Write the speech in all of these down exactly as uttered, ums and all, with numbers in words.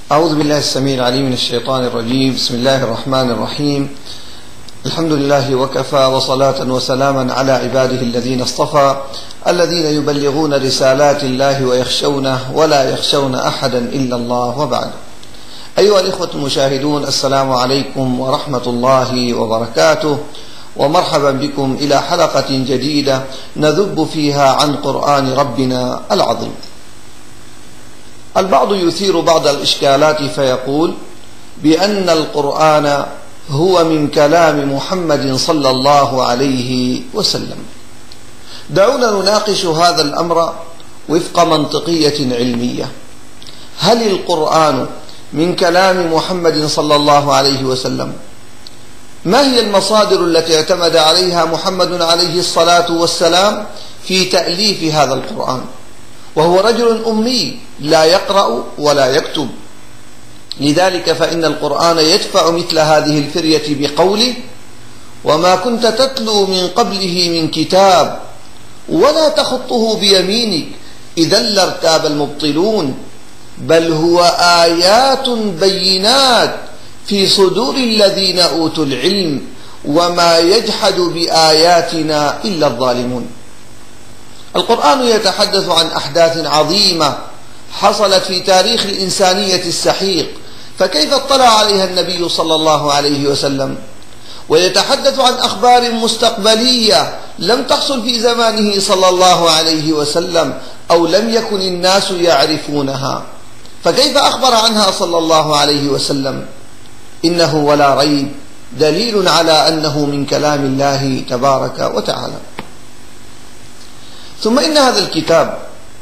أعوذ بالله السميع العليم من الشيطان الرجيم. بسم الله الرحمن الرحيم. الحمد لله وكفى، وصلاة وسلاما على عباده الذين اصطفى، الذين يبلغون رسالات الله ويخشونه ولا يخشون أحدا إلا الله، وبعد. أيها الإخوة المشاهدون، السلام عليكم ورحمة الله وبركاته، ومرحبا بكم إلى حلقة جديدة نذب فيها عن قرآن ربنا العظيم. البعض يثير بعض الإشكالات فيقول بأن القرآن هو من كلام محمد صلى الله عليه وسلم. دعونا نناقش هذا الأمر وفق منطقية علمية. هل القرآن من كلام محمد صلى الله عليه وسلم؟ ما هي المصادر التي اعتمد عليها محمد عليه الصلاة والسلام في تأليف هذا القرآن؟ وهو رجل أمي لا يقرأ ولا يكتب، لذلك فإن القرآن يدفع مثل هذه الفرية بقوله: وما كنت تتلو من قبله من كتاب ولا تخطه بيمينك إذا لارتاب المبطلون بل هو آيات بينات في صدور الذين أوتوا العلم وما يجحد بآياتنا إلا الظالمون. القرآن يتحدث عن أحداث عظيمة حصلت في تاريخ الإنسانية السحيق، فكيف اطلع عليها النبي صلى الله عليه وسلم؟ ويتحدث عن أخبار مستقبلية لم تحصل في زمانه صلى الله عليه وسلم أو لم يكن الناس يعرفونها، فكيف أخبر عنها صلى الله عليه وسلم؟ إنه ولا ريب دليل على أنه من كلام الله تبارك وتعالى. ثم إن هذا الكتاب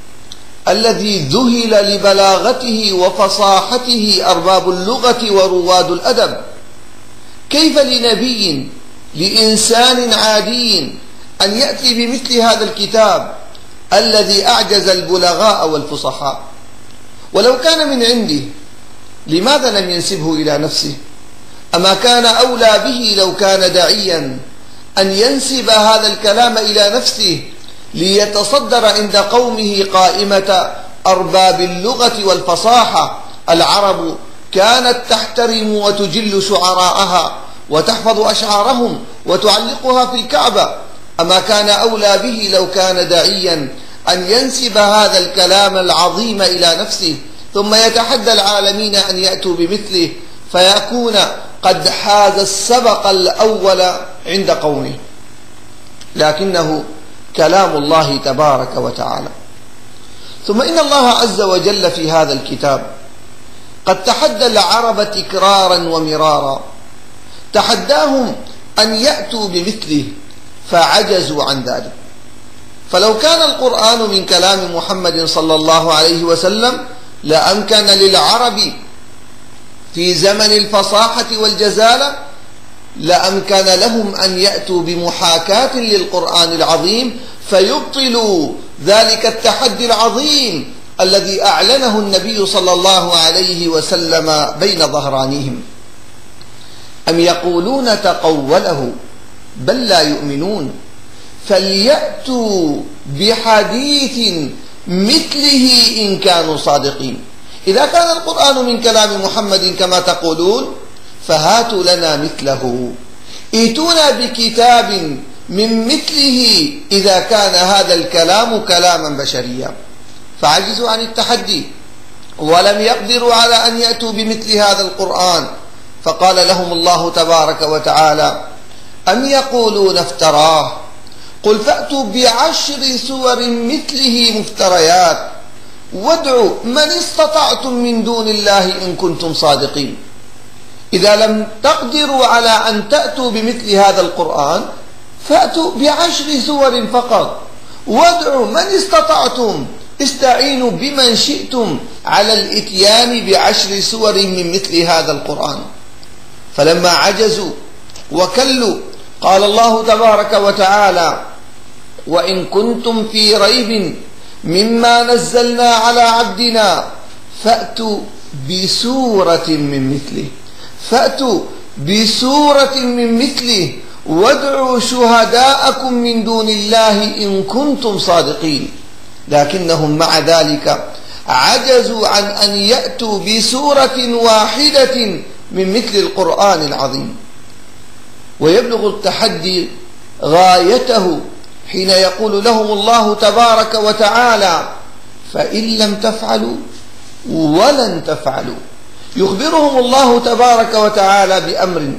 الذي ذهل لبلاغته وفصاحته أرباب اللغة ورواد الأدب، كيف لنبي لإنسان عادي أن يأتي بمثل هذا الكتاب الذي أعجز البلغاء والفصحاء؟ ولو كان من عنده لماذا لم ينسبه إلى نفسه؟ أما كان أولى به لو كان داعيا أن ينسب هذا الكلام إلى نفسه ليتصدر عند قومه قائمة أرباب اللغة والفصاحة. العرب كانت تحترم وتجل شعراءها وتحفظ أشعارهم وتعلقها في الكعبة. أما كان أولى به لو كان داعيا أن ينسب هذا الكلام العظيم إلى نفسه ثم يتحدى العالمين أن يأتوا بمثله فيكون قد حاز السبق الأول عند قومه. لكنه كلام الله تبارك وتعالى. ثم إن الله عز وجل في هذا الكتاب قد تحدى العرب تكرارا ومرارا، تحداهم أن يأتوا بمثله فعجزوا عن ذلك. فلو كان القرآن من كلام محمد صلى الله عليه وسلم لأمكن للعرب في زمن الفصاحة والجزالة لأمكن لهم أن يأتوا بمحاكاة للقرآن العظيم فيبطلوا ذلك التحدي العظيم الذي أعلنه النبي صلى الله عليه وسلم بين ظهرانيهم. أم يقولون تقوله بل لا يؤمنون فليأتوا بحديث مثله إن كانوا صادقين. إذا كان القرآن من كلام محمد كما تقولون فهاتوا لنا مثله، ائتونا بكتاب من مثله إذا كان هذا الكلام كلاما بشريا. فعجزوا عن التحدي ولم يقدروا على أن يأتوا بمثل هذا القرآن، فقال لهم الله تبارك وتعالى: أم يقولون افتراه قل فأتوا بعشر سور مثله مفتريات وادعوا من استطعتم من دون الله إن كنتم صادقين. إذا لم تقدروا على أن تأتوا بمثل هذا القرآن فأتوا بعشر سور فقط، وادعوا من استطعتم، استعينوا بمن شئتم على الإتيان بعشر سور من مثل هذا القرآن. فلما عجزوا وكلوا قال الله تبارك وتعالى: وإن كنتم في ريب مما نزلنا على عبدنا فأتوا بسورة من مثله فأتوا بسورة من مثله وادعوا شهداءكم من دون الله إن كنتم صادقين. لكنهم مع ذلك عجزوا عن أن يأتوا بسورة واحدة من مثل القرآن العظيم. ويبلغ التحدي غايته حين يقول لهم الله تبارك وتعالى: فإن لم تفعلوا ولن تفعلوا. يخبرهم الله تبارك وتعالى بأمر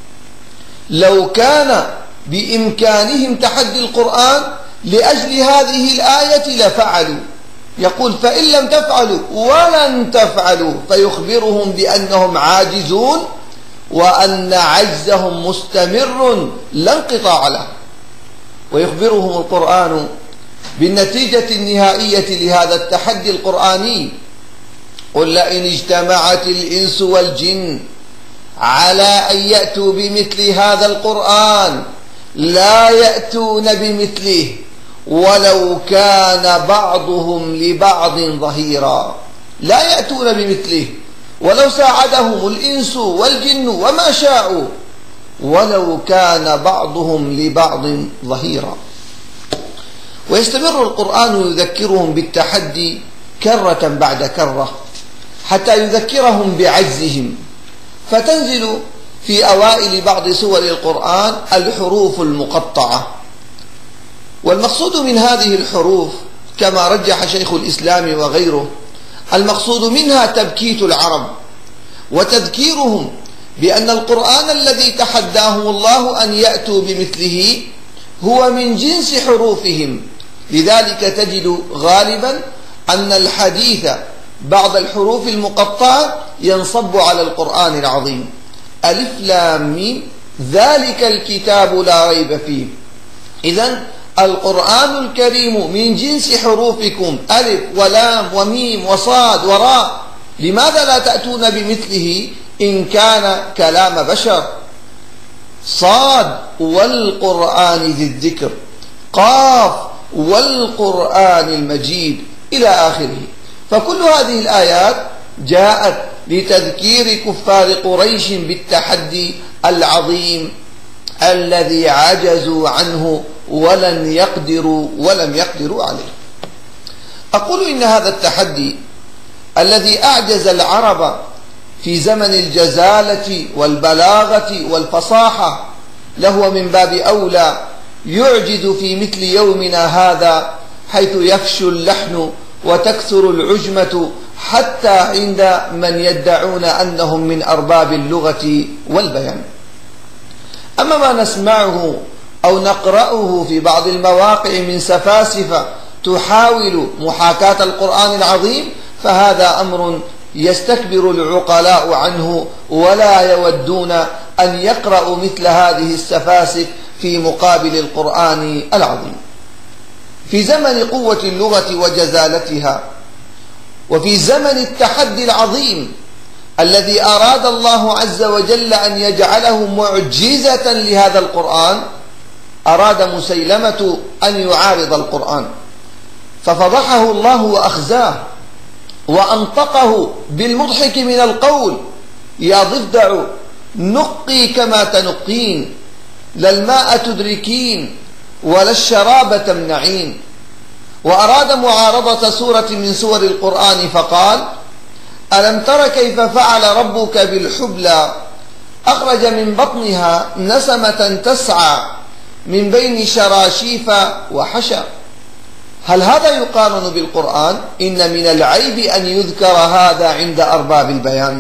لو كان بإمكانهم تحدي القرآن لأجل هذه الآية لفعلوا. يقول: فإن لم تفعلوا ولن تفعلوا، فيخبرهم بأنهم عاجزون وأن عجزهم مستمر لا انقطاع له. ويخبرهم القرآن بالنتيجة النهائية لهذا التحدي القرآني: قل لئن اجتمعت الإنس والجن على أن يأتوا بمثل هذا القرآن لا يأتون بمثله ولو كان بعضهم لبعض ظهيرا. لا يأتون بمثله ولو ساعدهم الإنس والجن وما شاءوا، ولو كان بعضهم لبعض ظهيرا. ويستمر القرآن يذكرهم بالتحدي كرة بعد كرة حتى يذكرهم بعجزهم، فتنزل في أوائل بعض سور القرآن الحروف المقطعة. والمقصود من هذه الحروف كما رجح شيخ الإسلام وغيره، المقصود منها تبكيت العرب وتذكيرهم بأن القرآن الذي تحداهم الله أن يأتوا بمثله هو من جنس حروفهم. لذلك تجد غالبا أن الحديث بعض الحروف المقطعة ينصب على القرآن العظيم: ألف لام ميم ذلك الكتاب لا ريب فيه. إذن القرآن الكريم من جنس حروفكم ألف ولام وميم وصاد وراء، لماذا لا تأتون بمثله إن كان كلام بشر؟ صاد والقرآن ذي الذكر، قاف والقرآن المجيد، إلى آخره. فكل هذه الآيات جاءت لتذكير كفار قريش بالتحدي العظيم الذي عجزوا عنه ولن يقدروا ولم يقدروا عليه. أقول إن هذا التحدي الذي أعجز العرب في زمن الجزالة والبلاغة والفصاحة لهو من باب أولى يعجز في مثل يومنا هذا، حيث يفشو اللحن وتكثر العجمة حتى عند من يدعون أنهم من أرباب اللغة والبيان. أما ما نسمعه أو نقرأه في بعض المواقع من سفاسفة تحاول محاكاة القرآن العظيم فهذا أمر يستكبر العقلاء عنه ولا يودون أن يقرأوا مثل هذه السفاسف في مقابل القرآن العظيم. في زمن قوة اللغة وجزالتها، وفي زمن التحدي العظيم الذي أراد الله عز وجل أن يجعله معجزة لهذا القرآن، أراد مسيلمة أن يعارض القرآن، ففضحه الله وأخزاه وأنطقه بالمضحك من القول: يا ضفدع نقي كما تنقين، لا الماء تدركين ولا الشراب تمنعين. وأراد معارضة سورة من سور القرآن فقال: ألم تر كيف فعل ربك بالحبلى، أخرج من بطنها نسمة تسعى من بين شراشيف وحشى. هل هذا يقارن بالقرآن؟ إن من العيب أن يذكر هذا عند أرباب البيان.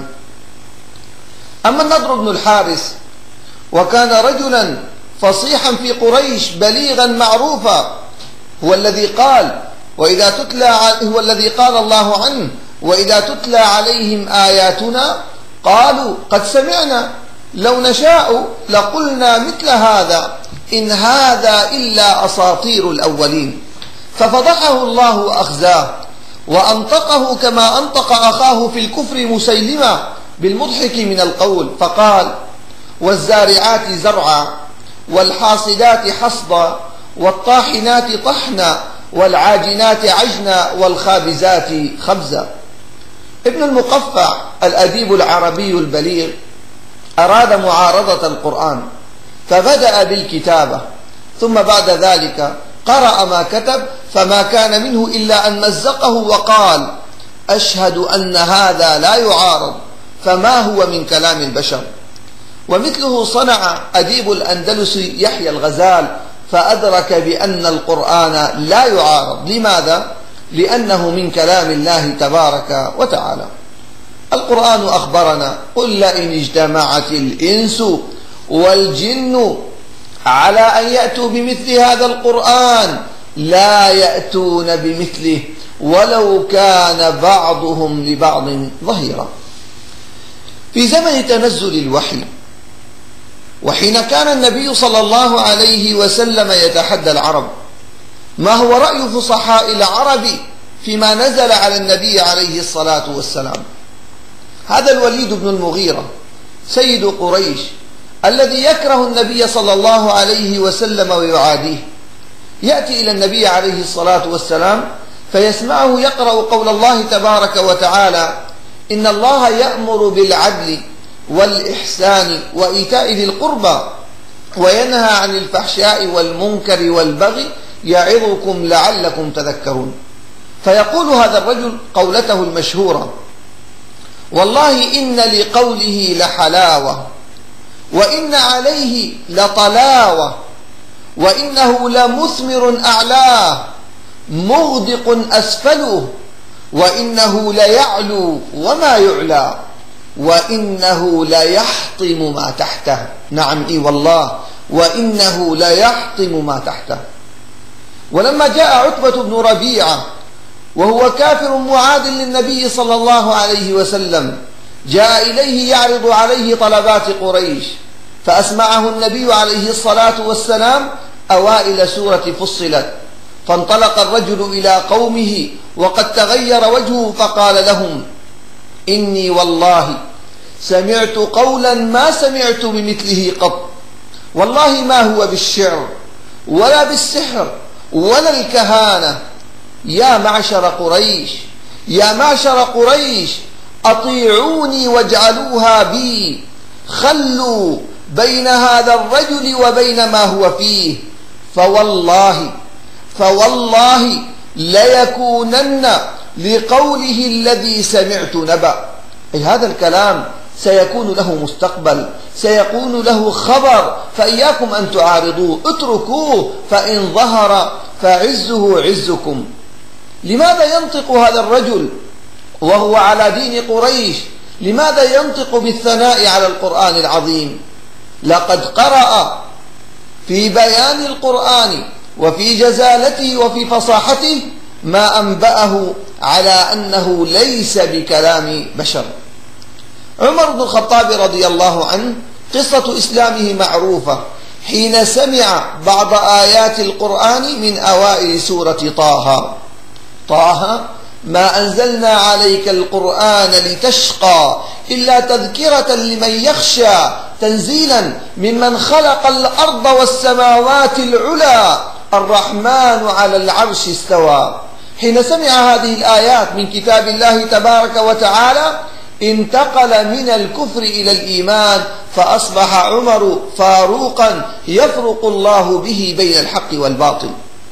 أما النضر بن الحارث وكان رجلا فصيحا في قريش بليغا معروفا، هو الذي قال وإذا تتلى هو الذي قال الله عنه: وإذا تتلى عليهم آياتنا قالوا قد سمعنا لو نشاء لقلنا مثل هذا إن هذا إلا أساطير الأولين. ففضحه الله وأخزاه وأنطقه كما أنطق أخاه في الكفر مسيلمة بالمضحك من القول، فقال: والزارعات زرعا والحاصدات حصدا والطاحنات طحنا والعاجنات عجنا والخابزات خبزا. ابن المقفع الأديب العربي البليغ أراد معارضة القرآن فبدأ بالكتابة، ثم بعد ذلك قرأ ما كتب فما كان منه إلا أن مزقه وقال: أشهد أن هذا لا يعارض، فما هو من كلام البشر. ومثله صنع أديب الأندلس يحيى الغزال، فأدرك بأن القرآن لا يعارض. لماذا؟ لأنه من كلام الله تبارك وتعالى. القرآن أخبرنا: قل لئن اجتمعت الإنس والجن على أن يأتوا بمثل هذا القرآن لا يأتون بمثله ولو كان بعضهم لبعض ظهيرا. في زمن تنزل الوحي، وحين كان النبي صلى الله عليه وسلم يتحدى العرب، ما هو رأي فصحاء العرب فيما نزل على النبي عليه الصلاة والسلام؟ هذا الوليد بن المغيرة سيد قريش الذي يكره النبي صلى الله عليه وسلم ويعاديه، يأتي إلى النبي عليه الصلاة والسلام فيسمعه يقرأ قول الله تبارك وتعالى: إن الله يأمر بالعدل والإحسان وإيتاء ذي القربى وينهى عن الفحشاء والمنكر والبغي يعظكم لعلكم تذكرون. فيقول هذا الرجل قولته المشهورة: والله إن لقوله لحلاوة، وإن عليه لطلاوة، وإنه لمثمر أعلاه، مغدق أسفله، وإنه ليعلو وما يعلى، وإنه ليحطم ما تحته. نعم إي والله، وإنه ليحطم ما تحته. ولما جاء عتبة بن ربيعة وهو كافر معاد للنبي صلى الله عليه وسلم، جاء إليه يعرض عليه طلبات قريش، فأسمعه النبي عليه الصلاة والسلام أوائل سورة فصلت، فانطلق الرجل إلى قومه وقد تغير وجهه فقال لهم: إني والله سمعت قولا ما سمعت بمثله قط، والله ما هو بالشعر ولا بالسحر ولا الكهانة. يا معشر قريش، يا معشر قريش، أطيعوني واجعلوها بي، خلوا بين هذا الرجل وبين ما هو فيه، فوالله فوالله ليكونن لقوله الذي سمعت نبأ. أي هذا الكلام سيكون له مستقبل، سيكون له خبر، فإياكم أن تعارضوه، اتركوه، فإن ظهر فعزه عزكم. لماذا ينطق هذا الرجل وهو على دين قريش؟ لماذا ينطق بالثناء على القرآن العظيم؟ لقد قرأ في بيان القرآن وفي جزالته وفي فصاحته ما أنبأه على أنه ليس بكلام بشر. عمر بن الخطاب رضي الله عنه قصة إسلامه معروفة، حين سمع بعض آيات القرآن من أوائل سورة طه: طه ما أنزلنا عليك القرآن لتشقى إلا تذكرة لمن يخشى تنزيلا ممن خلق الأرض والسماوات العلى الرحمن على العرش استوى. حين سمع هذه الآيات من كتاب الله تبارك وتعالى انتقل من الكفر إلى الإيمان، فأصبح عمر فاروقا يفرق الله به بين الحق والباطل.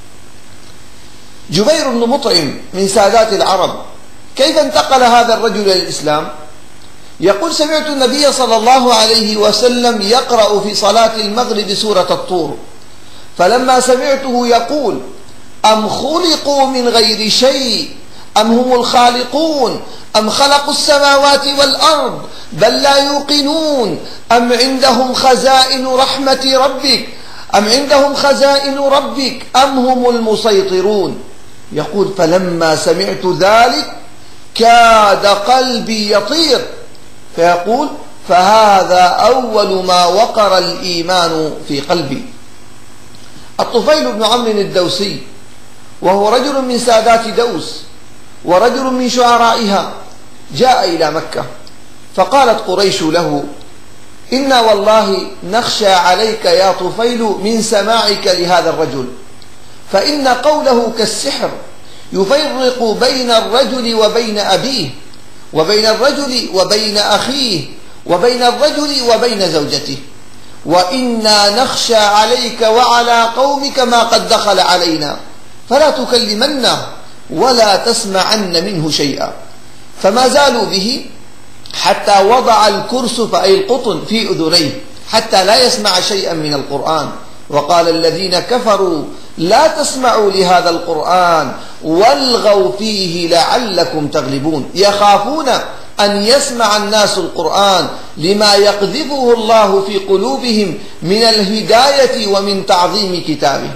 جبير بن مطعم من سادات العرب، كيف انتقل هذا الرجل إلى الإسلام؟ يقول: سمعت النبي صلى الله عليه وسلم يقرأ في صلاة المغرب سورة الطور، فلما سمعته يقول: أم خلقوا من غير شيء أم هم الخالقون أم خلقوا السماوات والأرض بل لا يوقنون أم عندهم خزائن رحمة ربك أم عندهم خزائن ربك أم هم المسيطرون. يقول: فلما سمعت ذلك كاد قلبي يطير. فيقول: فهذا أول ما وقر الإيمان في قلبي. الطفيل بن عمرو الدوسي، وهو رجل من سادات دوس ورجل من شعرائها، جاء إلى مكة، فقالت قريش له: إنا والله نخشى عليك يا طفيل من سماعك لهذا الرجل، فإن قوله كالسحر، يفرق بين الرجل وبين أبيه، وبين الرجل وبين أخيه، وبين الرجل وبين زوجته، وإنا نخشى عليك وعلى قومك ما قد دخل علينا، فلا تكلمنه ولا تسمعن منه شيئا. فما زالوا به حتى وضع الكرسف أي القطن في أذنيه حتى لا يسمع شيئا من القرآن. وقال الذين كفروا لا تسمعوا لهذا القرآن والغوا فيه لعلكم تغلبون، يخافون أن يسمع الناس القرآن لما يقذفه الله في قلوبهم من الهداية ومن تعظيم كتابه.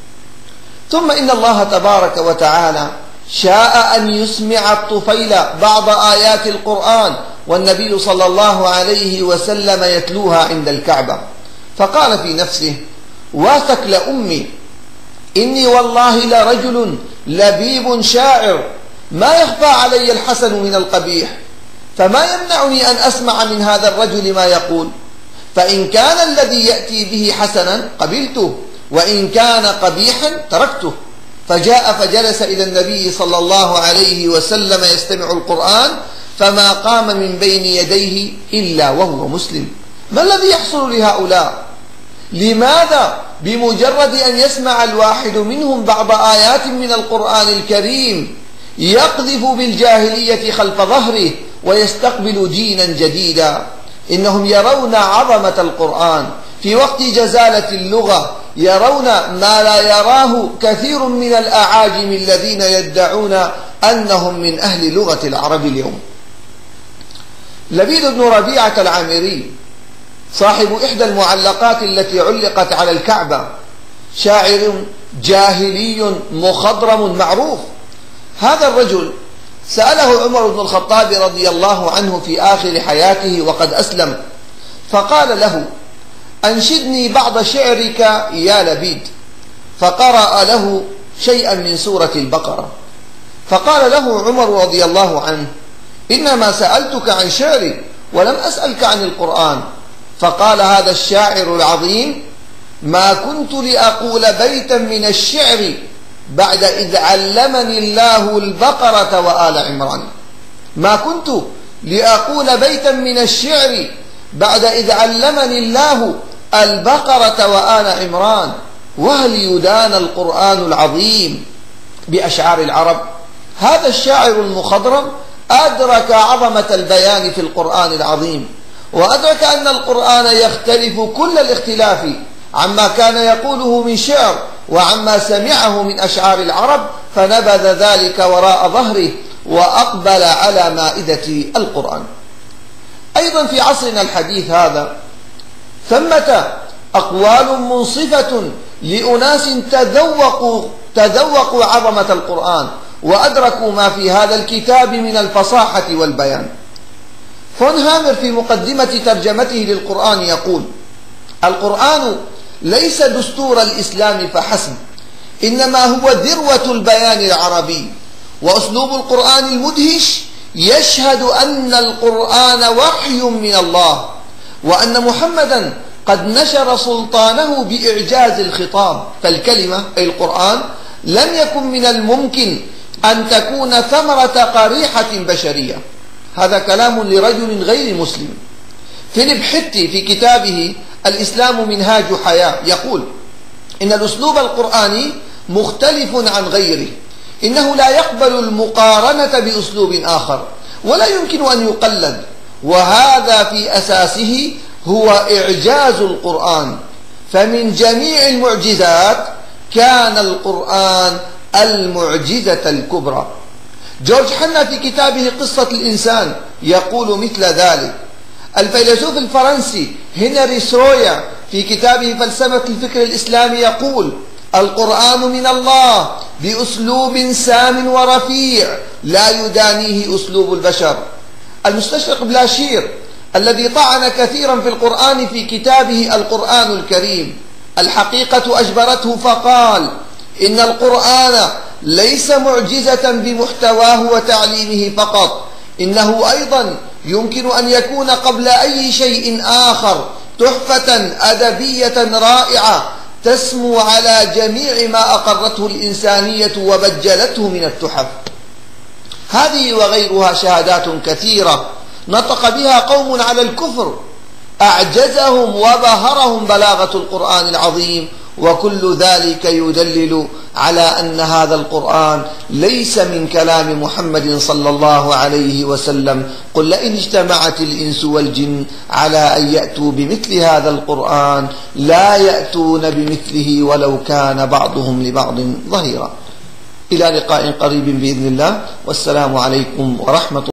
ثم إن الله تبارك وتعالى شاء أن يسمع الطفيل بعض آيات القرآن والنبي صلى الله عليه وسلم يتلوها عند الكعبة، فقال في نفسه: واثق لأمي إني والله لرجل لبيب شاعر ما يخفى علي الحسن من القبيح، فما يمنعني أن أسمع من هذا الرجل ما يقول، فإن كان الذي يأتي به حسنا قبلته وإن كان قبيحا تركته. فجاء فجلس إلى النبي صلى الله عليه وسلم يستمع القرآن، فما قام من بين يديه إلا وهو مسلم. ما الذي يحصل لهؤلاء؟ لماذا بمجرد أن يسمع الواحد منهم بعض آيات من القرآن الكريم يقذف بالجاهلية خلف ظهره ويستقبل دينا جديدا؟ إنهم يرون عظمة القرآن في وقت جزالة اللغة، يرون ما لا يراه كثير من الأعاجم الذين يدعون أنهم من أهل لغة العرب اليوم. لبيد بن ربيعة العامري صاحب إحدى المعلقات التي علقت على الكعبة شاعر جاهلي مخضرم معروف. هذا الرجل سأله عمر بن الخطاب رضي الله عنه في آخر حياته وقد أسلم، فقال له: أنشدني بعض شعرك يا لبيد، فقرأ له شيئا من سورة البقرة، فقال له عمر رضي الله عنه: إنما سألتك عن شعري ولم أسألك عن القرآن. فقال هذا الشاعر العظيم: ما كنت لأقول بيتا من الشعر بعد إذ علمني الله البقرة وآل عمران. ما كنت لأقول بيتا من الشعر بعد إذ علمني الله البقرة وآل عمران. وهل يدان القرآن العظيم بأشعار العرب؟ هذا الشاعر المخضرم أدرك عظمة البيان في القرآن العظيم، وأدرك أن القرآن يختلف كل الاختلاف عما كان يقوله من شعر وعما سمعه من أشعار العرب، فنبذ ذلك وراء ظهره وأقبل على مائدة القرآن. أيضا في عصرنا الحديث هذا ثمة أقوال منصفة لأناس تذوقوا, تذوقوا عظمة القرآن وأدركوا ما في هذا الكتاب من الفصاحة والبيان. فون هامر في مقدمة ترجمته للقرآن يقول: القرآن ليس دستور الإسلام فحسب، إنما هو ذروة البيان العربي، وأسلوب القرآن المدهش يشهد أن القرآن وحي من الله، وأن محمدا قد نشر سلطانه بإعجاز الخطاب، فالكلمة أي القرآن لم يكن من الممكن أن تكون ثمرة قريحة بشرية. هذا كلام لرجل غير مسلم. فيليب حتي في كتابه الإسلام منهاج حياة يقول إن الأسلوب القرآني مختلف عن غيره، إنه لا يقبل المقارنة بأسلوب آخر ولا يمكن أن يقلد، وهذا في أساسه هو إعجاز القرآن. فمن جميع المعجزات كان القرآن المعجزة الكبرى. جورج حنا في كتابه قصة الإنسان يقول مثل ذلك. الفيلسوف الفرنسي هنري سرويا في كتابه فلسفة الفكر الإسلامي يقول: القرآن من الله بأسلوب سام ورفيع لا يدانيه أسلوب البشر. المستشرق بلاشير الذي طعن كثيرا في القرآن في كتابه القرآن الكريم الحقيقة أجبرته فقال: إن القرآن ليس معجزة بمحتواه وتعليمه فقط، إنه أيضا يمكن أن يكون قبل أي شيء آخر تحفة أدبية رائعة تسمو على جميع ما أقرته الإنسانية وبجلته من التحف. هذه وغيرها شهادات كثيرة نطق بها قوم على الكفر أعجزهم وبهرهم بلاغة القرآن العظيم وكل ذلك يدلل على أن هذا القرآن ليس من كلام محمد صلى الله عليه وسلم. قل لئن اجتمعت الإنس والجن على أن يأتوا بمثل هذا القرآن لا يأتون بمثله ولو كان بعضهم لبعض ظهيرا. إلى لقاء قريب بإذن الله، والسلام عليكم ورحمة الله.